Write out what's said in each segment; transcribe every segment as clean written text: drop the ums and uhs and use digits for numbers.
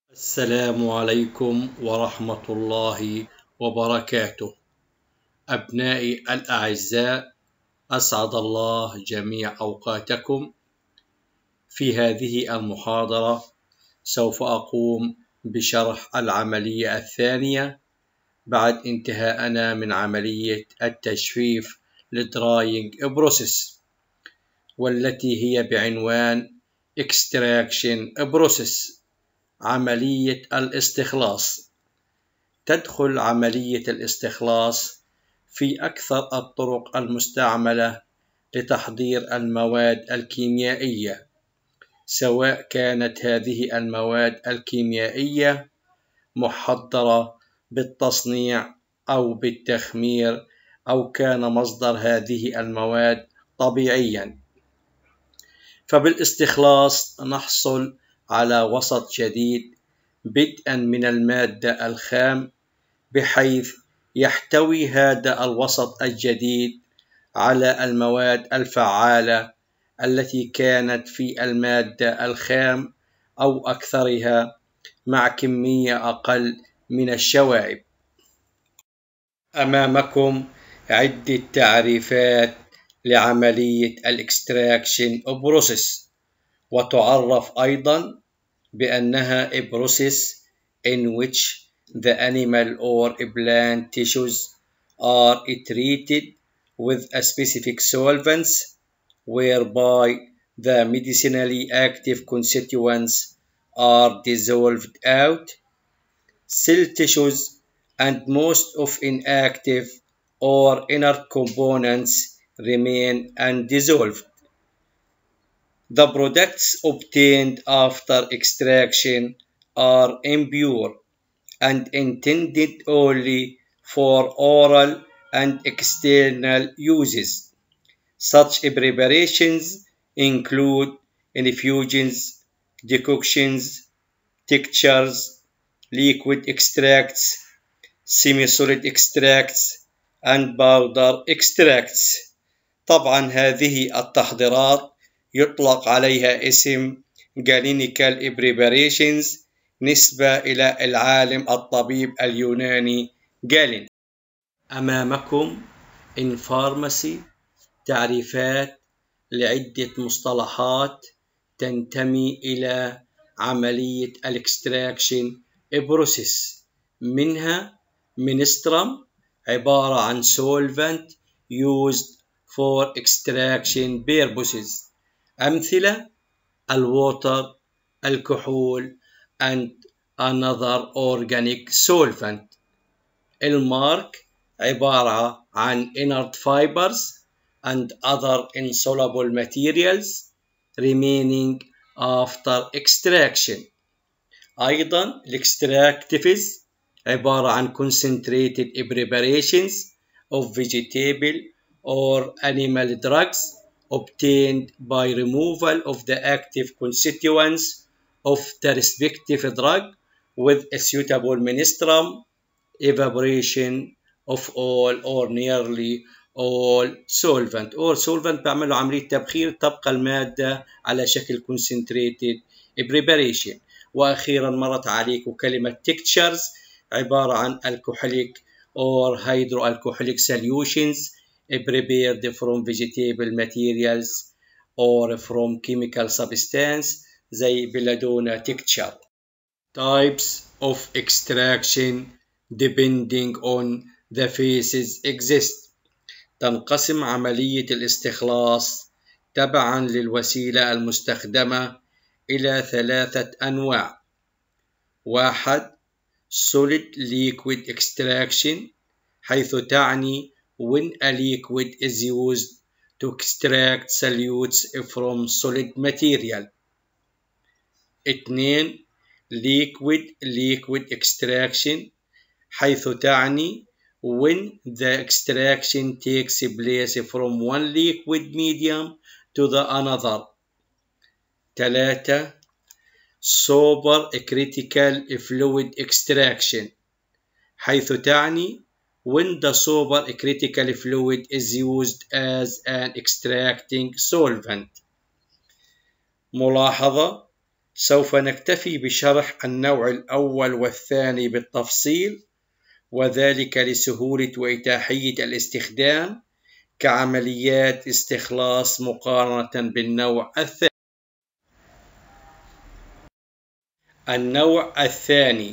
السلام عليكم ورحمة الله وبركاته. أبنائي الأعزاء، أسعد الله جميع أوقاتكم. في هذه المحاضرة سوف أقوم بشرح العملية الثانية بعد انتهائنا من عملية التجفيف للدراينج بروسيس، والتي هي بعنوان Extraction Process، عملية الاستخلاص. تدخل عملية الاستخلاص في أكثر الطرق المستعملة لتحضير المواد الكيميائية، سواء كانت هذه المواد الكيميائية محضرة بالتصنيع أو بالتخمير، أو كان مصدر هذه المواد طبيعياً. فبالاستخلاص نحصل على وسط جديد بدءاً من المادة الخام، بحيث يحتوي هذا الوسط الجديد على المواد الفعالة التي كانت في المادة الخام أو أكثرها، مع كمية أقل من الشوائب. أمامكم عدة تعريفات لعملية الاكستراكشن بروسيس، وتعرف أيضاً بأنها a process in which the animal or plant tissues are treated with a specific solvents, whereby the medicinally active constituents are dissolved out. Cell tissues and most of inactive or inert components remain undissolved. The products obtained after extraction are impure and intended only for oral and external uses. Such preparations include infusions, decoctions, tinctures, liquid extracts, semi-solid extracts, and powder extracts. طبعا هذه التحضيرات يطلق عليها اسم clinical preparations نسبة إلى العالم الطبيب اليوناني جالين. أمامكم in pharmacy تعريفات لعدة مصطلحات تنتمي إلى عملية الاكستراكشن بروسيس، منها ministrum، عبارة عن solvent used for extraction purposes. أمثلة: الووتر، الكحول and another organic solvent. المارك عبارة عن inert fibers and other insoluble materials remaining after extraction. أيضا الاكستراكتيفز عبارة عن concentrated preparations of vegetable or animal drugs obtained by removal of the active constituents of the respective drug with a suitable ministrum, evaporation of all or nearly all solvent. All solvent بعمل له عملية تبخير، تبقى المادة على شكل concentrated preparation. وأخيرا مرت عليكم كلمة tinctures، عبارة عن alcoholic or hydroalcoholic solutions prepared from vegetable materials or from chemical substance زي belladonna tincture. Types of extraction depending on the phases exist. تنقسم عملية الاستخلاص تبعاً للوسيلة المستخدمة إلى 3 أنواع. 1. Solid liquid extraction، حيث تعني when a liquid is used to extract solutes from solid material. 2. Liquid extraction، حيث تعني when the extraction takes place from one liquid medium to the another. 3. Supercritical fluid extraction، حيث تعني when the supercritical fluid is used as an extracting solvent. ملاحظة: سوف نكتفي بشرح النوع الأول والثاني بالتفصيل، وذلك لسهولة وإتاحية الاستخدام كعمليات استخلاص مقارنة بالنوع الثاني. النوع الثاني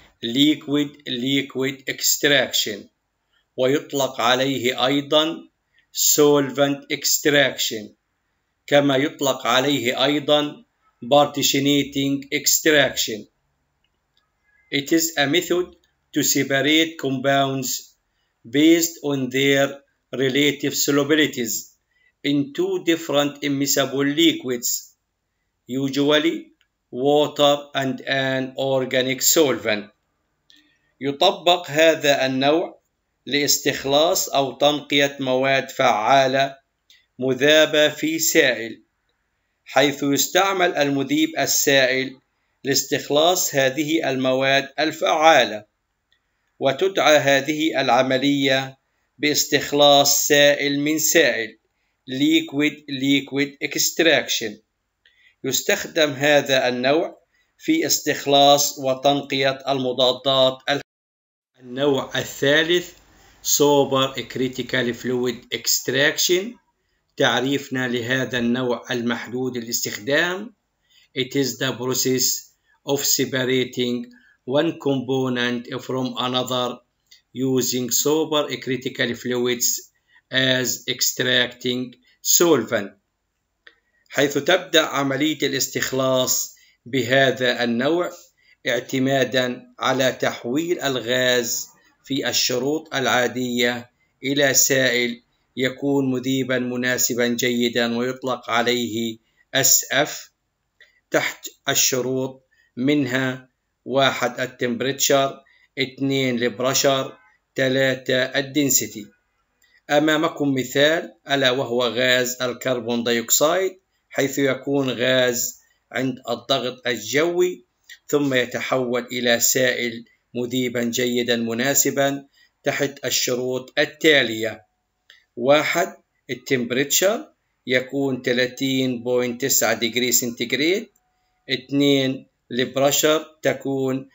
liquid extraction، ويطلق عليه أيضا solvent extraction، كما يطلق عليه أيضا partitioning extraction. It is a method to separate compounds based on their relative solubilities in two different immiscible liquids, usually water and an organic solvent. يطبق هذا النوع لاستخلاص أو تنقية مواد فعالة مذابة في سائل، حيث يستعمل المذيب السائل لاستخلاص هذه المواد الفعالة، وتدعى هذه العملية باستخلاص سائل من سائل liquid extraction. يستخدم هذا النوع في استخلاص وتنقية المضادات. النوع الثالث supercritical fluid extraction. تعريفنا لهذا النوع المحدود الاستخدام: It is the process of separating one component from another using supercritical fluids as extracting solvent. حيث تبدأ عملية الاستخلاص بهذا النوع اعتمادا على تحويل الغاز في الشروط العادية إلى سائل يكون مذيبا مناسبا جيدا، ويطلق عليه SF تحت الشروط، منها 1 التمبريتشر، 2 البرشر، 3 الدنسيتي. أمامكم مثال ألا وهو غاز الكربون دايوكسيد، حيث يكون غاز عند الضغط الجوي ثم يتحول إلى سائل مذيبا جيدا مناسبا تحت الشروط التالية: 1 التمبريتشر يكون 30.9 ديجري سنتيغراد، 2 البرشر تكون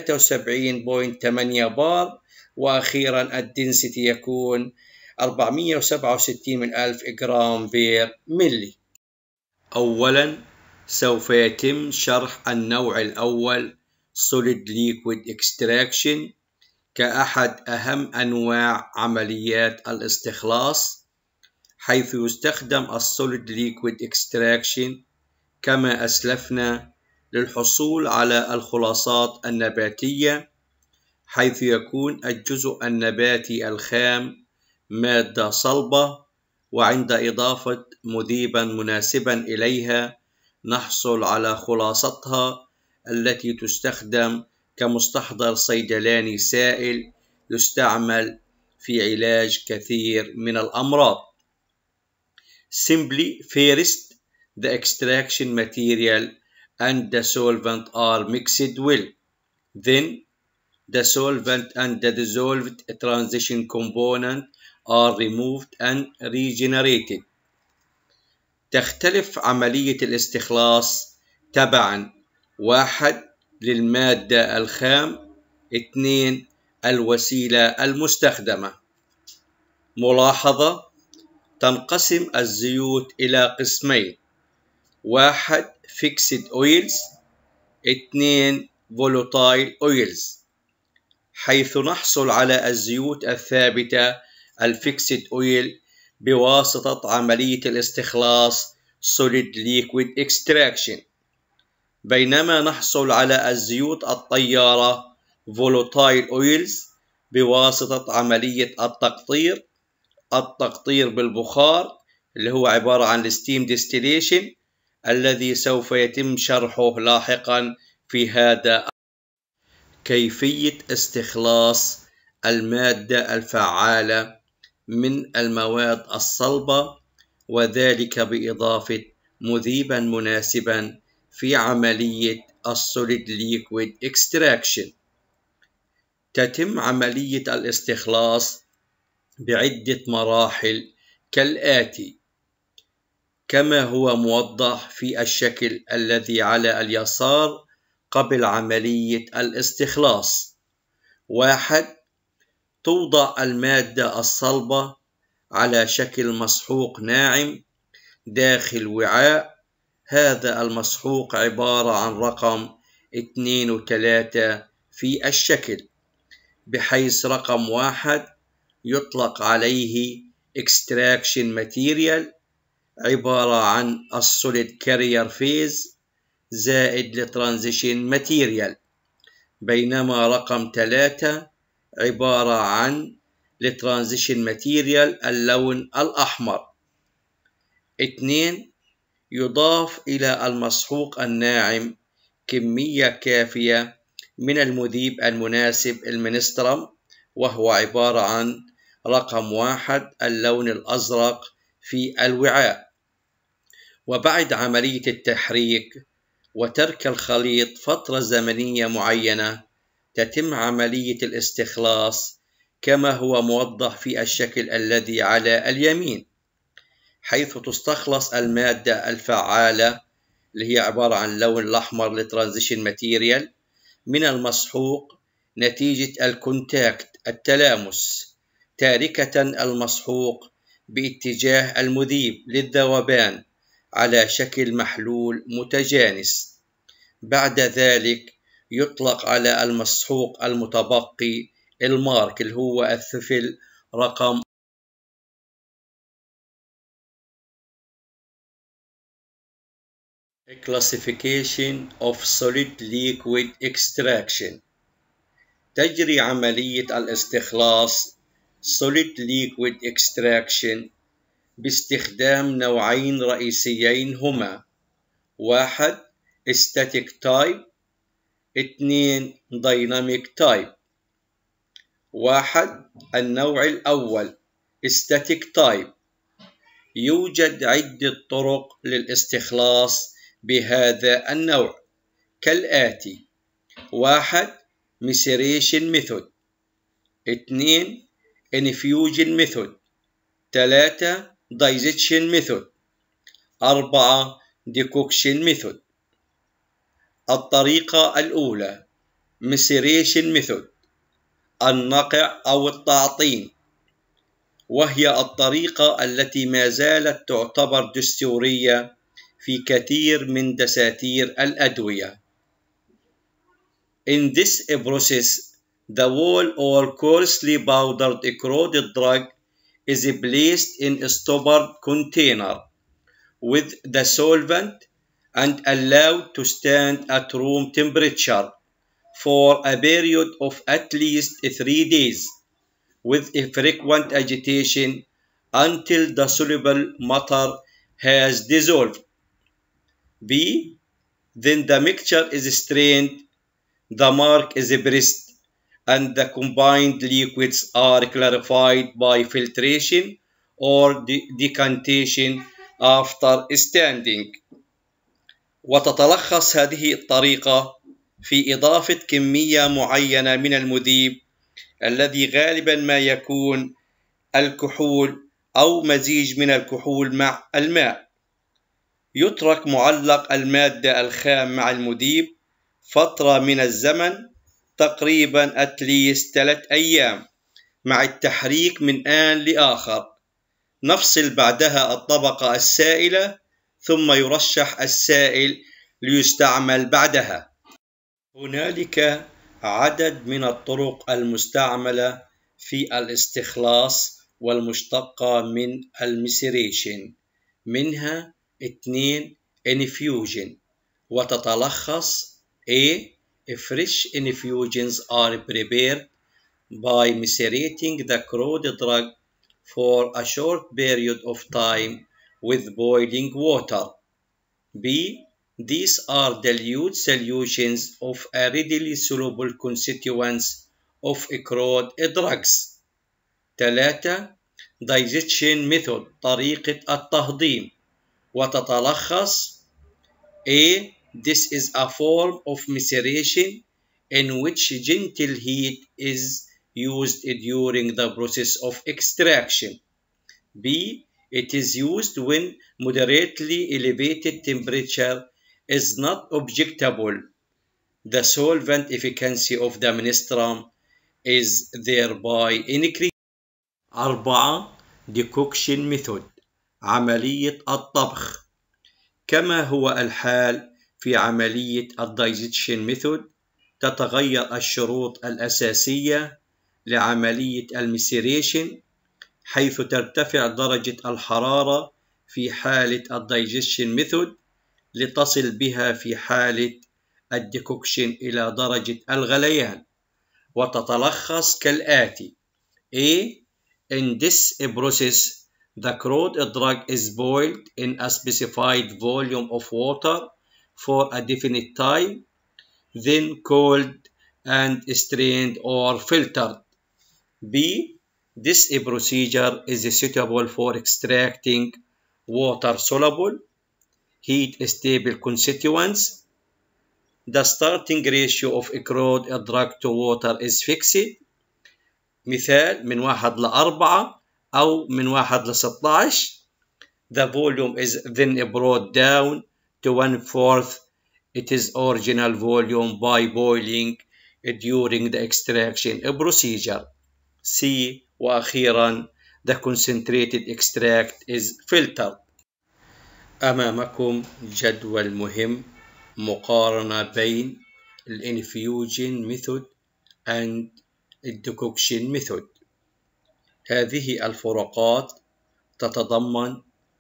73.8 بار، وأخيرا الدنسيتي يكون 467 من 1000 جرام بير ملي. أولا سوف يتم شرح النوع الأول solid liquid extraction كأحد أهم أنواع عمليات الاستخلاص، حيث يستخدم الsolid liquid extraction كما أسلفنا للحصول على الخلاصات النباتية، حيث يكون الجزء النباتي الخام مادة صلبة، وعند إضافة مذيبا مناسبا إليها نحصل على خلاصتها التي تستخدم كمستحضر صيدلاني سائل يستعمل في علاج كثير من الأمراض. Simply, first, the extraction material and the solvent are mixed well. Then, the solvent and the dissolved transition component are removed and regenerated. تختلف عملية الاستخلاص تبعاً: 1 للمادة الخام، 2 الوسيلة المستخدمة. ملاحظة: تنقسم الزيوت إلى قسمين: 1 fixed oils، 2 volatile oils، حيث نحصل على الزيوت الثابتة الفيكسد أويل بواسطة عملية الاستخلاص solid liquid extraction، بينما نحصل على الزيوت الطيارة volatile oils بواسطة عملية التقطير بالبخار، اللي هو عبارة عن steam distillation، الذي سوف يتم شرحه لاحقا في هذا. كيفية استخلاص المادة الفعالة من المواد الصلبة، وذلك بإضافة مذيبا مناسبا في عملية الsolid liquid extraction. تتم عملية الاستخلاص بعدة مراحل كالآتي: كما هو موضح في الشكل الذي على اليسار قبل عملية الاستخلاص. 1. توضع المادة الصلبة على شكل مسحوق ناعم داخل وعاء. هذا المسحوق عبارة عن رقم 2 و 3 في الشكل، بحيث رقم 1 يطلق عليه extraction material عبارة عن الsolid carrier phase زائد الترانزيشن ماتيريال، بينما رقم 3 عبارة عن الترانزيشن ماتيريال اللون الأحمر. 2. يضاف إلى المسحوق الناعم كمية كافية من المذيب المناسب المنسترم، وهو عبارة عن رقم 1 اللون الأزرق في الوعاء. وبعد عملية التحريك وترك الخليط فترة زمنية معينة تتم عملية الاستخلاص كما هو موضح في الشكل الذي على اليمين، حيث تستخلص المادة الفعالة اللي هي عبارة عن اللون الأحمر لترانزيشن ماتيريال من المسحوق نتيجة الكونتاكت التلامس، تاركة المسحوق باتجاه المذيب للذوبان على شكل محلول متجانس. بعد ذلك يطلق على المسحوق المتبقي المارك اللي هو الثفل رقم. Classification of solid liquid extraction. تجري عملية الاستخلاص solid liquid extraction باستخدام نوعين رئيسيين هما: 1 static type، 2 dynamic type. 1. النوع الأول static type. يوجد عدة طرق للاستخلاص بهذا النوع كالآتي: 1 maceration method، 2 infusion method، 3 digestion method، 4 decoction method. الطريقة الأولى maceration method، النقع أو التعطين، وهي الطريقة التي ما زالت تعتبر دستورية في كثير من دساتير الأدوية. In this process, the whole or coarsely powdered corroded drug is placed in a stoppered container with the solvent and allowed to stand at room temperature for a period of at least 3 days with a frequent agitation until the soluble matter has dissolved. B. Then the mixture is strained, the mark is pressed, and the combined liquids are clarified by filtration or decantation after standing. وتتلخص هذه الطريقة في إضافة كمية معينة من المذيب الذي غالبا ما يكون الكحول أو مزيج من الكحول مع الماء. يترك معلق المادة الخام مع المذيب فترة من الزمن تقريبا at least 3 أيام مع التحريك من آن لآخر. نفصل بعدها الطبقة السائلة ثم يرشح السائل ليستعمل بعدها. هنالك عدد من الطرق المستعملة في الاستخلاص والمشتقة من الميسريشن، منها 2 infusion، وتتلخص A. Fresh infusions are prepared by macerating the corroded drug for a short period of time with boiling water. B. These are dilute solutions of a readily soluble constituents of corroded drugs. 3. Digestion method، طريقة التهضيم، وتتلخص A. This is a form of maceration in which gentle heat is used during the process of extraction. B. It is used when moderately elevated temperature is not objectable. The solvent efficacy of the ministrum is thereby increased. 4. Decoction method عملية الطبخ. كما هو الحال في عملية الدايجيشن ميثود، تتغير الشروط الأساسية لعملية الميسيريشن، حيث ترتفع درجة الحرارة في حالة الدايجيشن ميثود لتصل بها في حالة الديكوكشن إلى درجة الغليان، وتتلخص كالآتي: A. In this process, the crude drug is boiled in a specified volume of water for a definite time, then cooled and strained or filtered. B. This procedure is suitable for extracting water-soluble, heat-stable constituents. The starting ratio of a crude drug to water is fixed. مثال من 1 ل4 أو من 1 ل16. The volume is then brought down to 1/4 its original volume by boiling during the extraction procedure. C. وأخيرا the concentrated extract is filtered. أمامكم جدول مهم مقارنة بين الانفيوجن ميثود and الديكوكشن ميثود. هذه الفروقات تتضمن: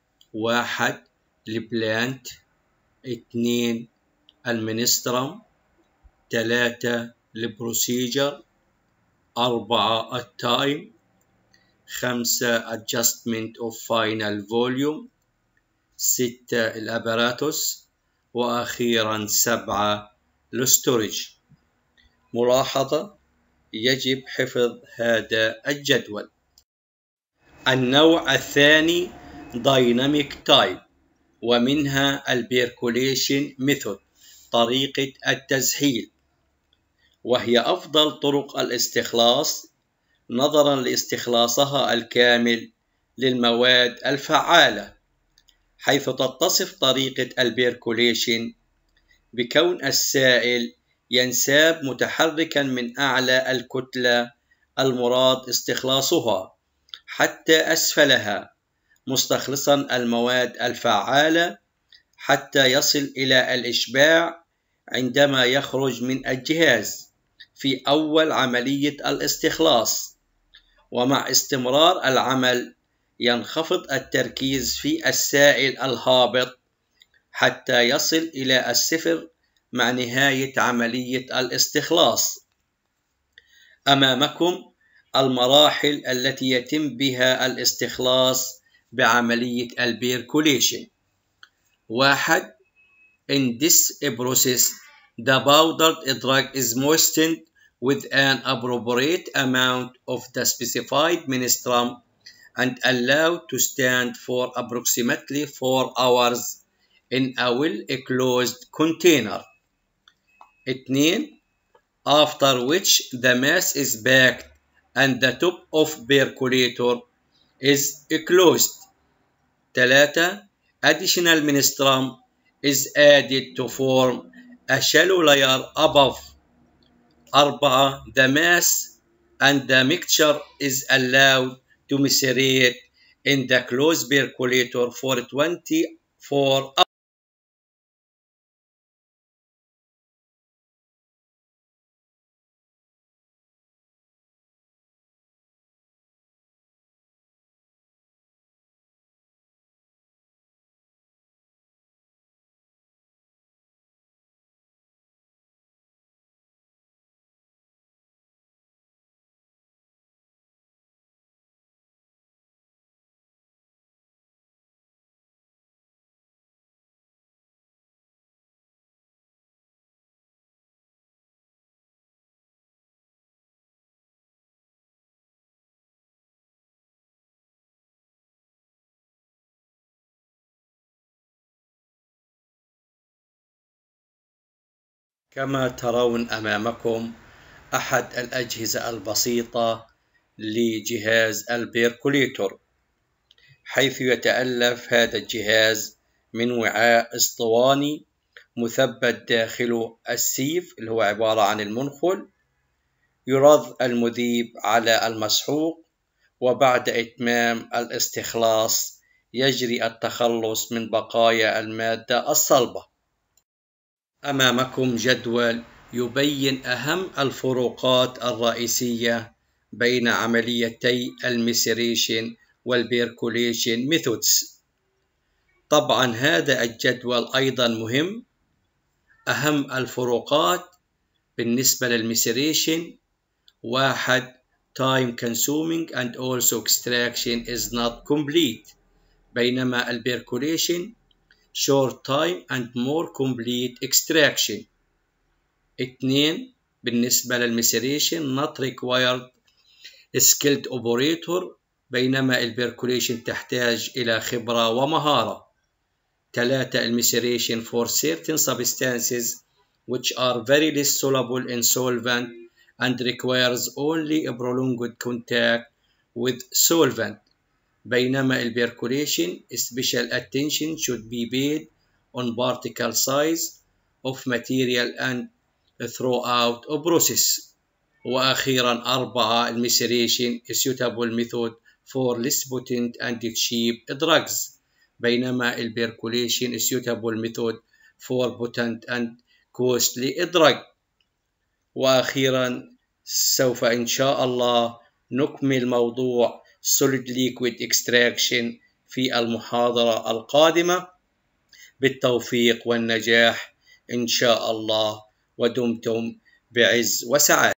1. البلانت، 2. المينسترم، 3. البروسيجر، 4. التايم، 5. adjustment of final volume، 6. الأباراتوس، وأخيرا 7. الستورج. ملاحظة: يجب حفظ هذا الجدول. النوع الثاني Dynamic Type، ومنها البيركوليشن ميثود، طريقة التزحيل، وهي أفضل طرق الاستخلاص نظرا لاستخلاصها الكامل للمواد الفعالة، حيث تتصف طريقة البيركوليشن بكون السائل ينساب متحركا من أعلى الكتلة المراد استخلاصها حتى أسفلها، مستخلصا المواد الفعالة حتى يصل إلى الإشباع عندما يخرج من الجهاز في أول عملية الاستخلاص. ومع استمرار العمل ينخفض التركيز في السائل الهابط حتى يصل إلى الصفر مع نهاية عملية الاستخلاص. أمامكم المراحل التي يتم بها الاستخلاص بعملية البيركوليشن. 1. In this process, the powdered drug is moistened with an appropriate amount of the specified ministrum and allowed to stand for approximately 4 hours in a well-closed container. 2. After which the mass is packed and the top of percolator is closed. 3. Additional ministrum is added to form a shallow layer above. 4. The mass and the mixture is allowed to macerate in the closed percolator for 24 hours. كما ترون أمامكم أحد الأجهزة البسيطة لجهاز البيركوليتور. حيث يتألف هذا الجهاز من وعاء اسطواني مثبت داخله السيف اللي هو عبارة عن المنخل. يرض المذيب على المسحوق، وبعد إتمام الاستخلاص يجري التخلص من بقايا المادة الصلبة. أمامكم جدول يبين أهم الفروقات الرئيسية بين عمليتي الميسريشن والبيركوليشن ميثودز. طبعا هذا الجدول أيضا مهم. أهم الفروقات بالنسبة للميسريشن: 1. Time consuming and also extraction is not complete، بينما البيركوليشن short time and more complete extraction. 2. بالنسبة للميسريشن not required skilled operator، بينما البيركوليشن تحتاج إلى خبرة ومهارة. 3. الميسريشن for certain substances which are very less soluble in solvent and requires only a prolonged contact with solvent، بينما البيركوليشن special attention should be paid on particle size of material and throughout a process. وأخيرا 4. الميسريشن suitable method for less potent and cheap drugs، بينما البيركوليشن suitable method for potent and costly drug. وأخيرا سوف إن شاء الله نكمل موضوع solid liquid extraction في المحاضرة القادمة. بالتوفيق والنجاح إن شاء الله، ودمتم بعز وسعادة.